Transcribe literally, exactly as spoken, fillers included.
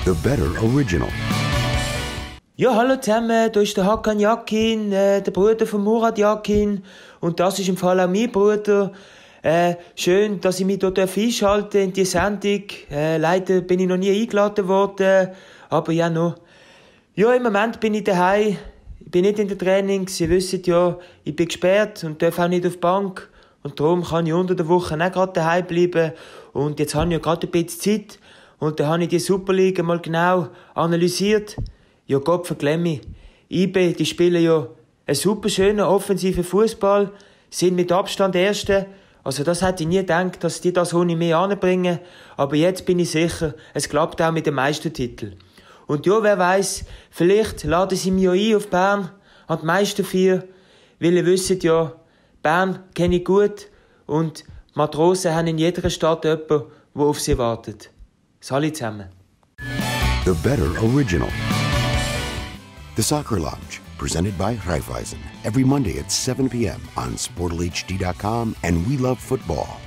The Better Original. Ja, hallo zusammen, da ist der Hakan Yakin, äh, der Bruder von Murat Yakin. Und das ist im Fall auch mein Bruder. Äh, schön, dass ich mich hier einschalten in die Sendung. Äh, leider bin ich noch nie eingeladen worden, aber ja noch. Ja, im Moment bin ich daheim. Ich bin nicht in der Training. Sie wissen ja, ich bin gesperrt und darf auch nicht auf die Bank. Und darum kann ich unter der Woche auch gerade daheim bleiben. Und jetzt habe ich ja gerade ein bisschen Zeit. Und dann habe ich die Superliga mal genau analysiert. Ja, Gott verglemm mich. I B, die spielen ja einen super schönen, offensiven Fußball, sind mit Abstand Erste. Also das hätte ich nie gedacht, dass die das ohne mehr anbringen. Aber jetzt bin ich sicher, es klappt auch mit dem Meistertitel. Und ja, wer weiss, vielleicht laden sie mich ja ein auf Bern, an die Meister vier, weil ihr wisst ja, Bern kenne ich gut und Matrosen haben in jeder Stadt jemanden, der auf sie wartet. Salut zusammen. The Better Original. The Soccer Lounge, presented by Raiffeisen, every Monday at seven p.m. on Sportal H D dot com and We Love Football.